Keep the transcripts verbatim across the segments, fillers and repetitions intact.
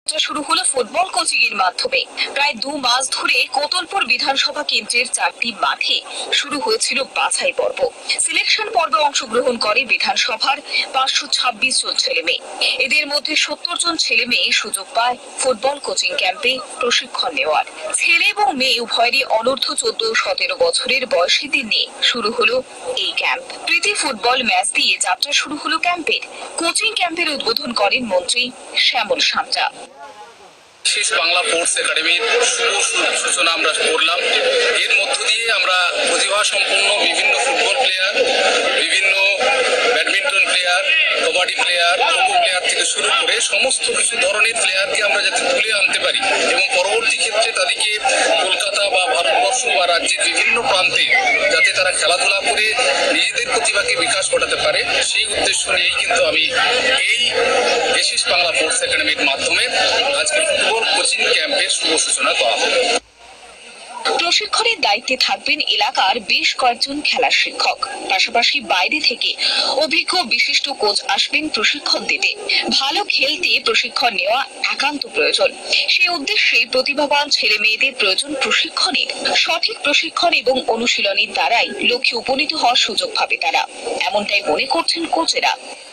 শুরু হলো football coaching এর মাধ্যমে। প্রায় দু মাস ধরে কোতলপুর বিধানসভা কেন্দ্রের চারটি মাঠে শুরু হয়েছিল বাছাই পর্ব। সিলেকশন পর্বে অংশগ্রহণ করে বিধানসভার পাঁচশো ছাব্বিশ জন ছেলে মেয়ে। এদের মধ্যে সত্তর জন ছেলে মেয়ে সুযোগ পায় ফুটবল কোচিং ক্যাম্পে প্রশিক্ষণ নেওয়ার। ছেলে এবং মেয়ে উভয়েরই অনূর্ধ্ব চোদ্দ ও সতেরো বছরের বয়সীদের নিয়ে শুরু হলো এই ক্যাম্প। প্রীতি ফুটবল ম্যাচ দিয়ে যাত্রা শুরু হলো ক্যাম্পের। কোচিং ক্যাম্পের উদ্বোধন করেন মন্ত্রী শ্যামল সামটা। শেষ বাংলা স্পোর্টস একাডেমির শুভ সূচনা আমরা করলাম। এর মধ্য দিয়ে আমরা প্রতিভা সম্পন্ন বিভিন্ন ফুটবল প্লেয়ার, বিভিন্ন badminton player, kabaddi player, kho kho player থেকে শুরু করে সমস্ত কিছু ধরনের প্লেয়ারকে আমরা যাতে তুলে আনতে পারি এবং পরবর্তী ক্ষেত্রে তাদেরকে কলকাতা বা ভারতবর্ষ বা রাজ্যের বিভিন্ন প্রান্তে যাতে তারা খেলাধুলা করে নিজেদের প্রতিভাকে বিকাশ ঘটাতে পারে, সেই উদ্দেশ্য নিয়েই কিন্তু আমি এই শেষ বাংলা স্পোর্টস একাডেমির মাধ্যমে আজকে ফুটবল কোচিং ক্যাম্পের শুভ সূচনা করা হবে। প্রশিক্ষণের দায়িত্বে থাকবেন এলাকার বেশ কয়েকজন খেলার শিক্ষক। পাশাপাশি বাইরে থেকে অভিজ্ঞ বিশিষ্ট কোচ আসবেন প্রশিক্ষণ দিতে। ভালো খেলতে প্রশিক্ষণ নেওয়া একান্ত প্রয়োজন। সেই উদ্দেশ্যে প্রতিভাবান ছেলে মেয়েদের প্রয়োজন প্রশিক্ষণের। সঠিক প্রশিক্ষণ এবং অনুশীলনের দ্বারাই লক্ষ্যে উপনীত হওয়ার সুযোগ পাবে তারা, এমনটাই মনে করছেন কোচেরা।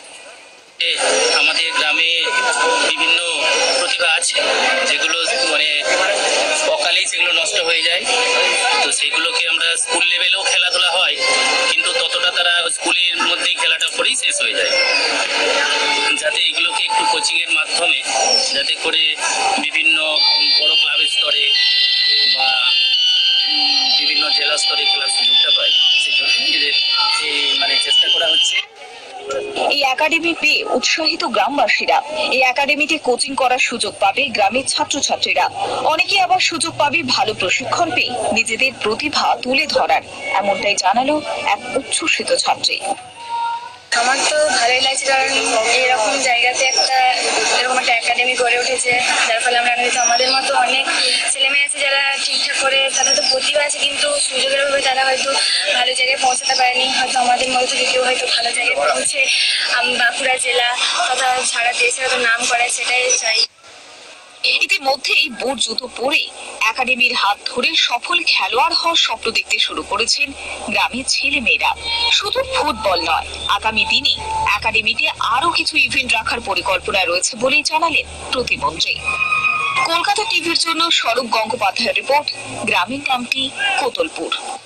আমাদের গ্রামে বিভিন্ন প্রতিভা আছে যেগুলো মানে অকালেই সেগুলো নষ্ট হয়ে যায়, তো সেগুলোকে আমরা স্কুল লেভেলেও খেলাধুলা হয় কিন্তু ততটা তারা স্কুলের মধ্যেই খেলাটা করেই শেষ হয়ে যায়। যাতে এগুলোকে একটু কোচিংয়ের মাধ্যমে যাতে করে বিভিন্ন বড় ক্লাবের স্তরে বা বিভিন্ন জেলা স্তরে খেলার সুযোগটা পায়, সেই জন্য এদের মানে চেষ্টা করা হচ্ছে। এই একাডেমি পেয়ে উৎসাহিত গ্রামবাসীরা। এই একাডেমিতে কোচিং করার সুযোগ পাবে গ্রামের ছাত্রছাত্রীরা। অনেকে আবার সুযোগ পাবে ভালো প্রশিক্ষণ পেয়ে নিজেদের প্রতিভা তুলে ধরার, এমনটাই জানালো এক উচ্ছ্বসিত ছাত্রী। আমার তো ভালোই লাগছে, কারণ এরকম জায়গাতে একটা এরকম একটা একাডেমি গড়ে উঠেছে, যার ফলে আমরা হয়তো আমাদের মতো অনেক ছেলেমেয়ে আছে যারা ঠিকঠাক করে তাদের তো প্রতিভা আছে কিন্তু সুযোগের অভাবে তারা হয়তো ভালো জায়গায় পৌঁছাতে পারেনি। হয়তো আমাদের মতো থেকে কেউ হয়তো ভালো জায়গায় পৌঁছে বাঁকুড়া জেলা তথা সারা দেশে হয়তো নাম করে, সেটাই চাই। ইতিমধ্যেই বুট জুতো পরে একাডেমির হাত ধরে সফল খেলোয়াড় হওয়ার স্বপ্ন দেখতে শুরু করেছেন গ্রামের ছেলে মেয়েরা। শুধু ফুটবল নয়, আগামী দিনে একাডেমিতে আরো কিছু ইভেন্ট রাখার পরিকল্পনা রয়েছে বলেই জানালেন প্রতিমন্ত্রী। কলকাতা টিভির জন্য স্বরূপ গঙ্গোপাধ্যায়ের রিপোর্ট, গ্রামীণ ক্যাম্পটি, কোতলপুর।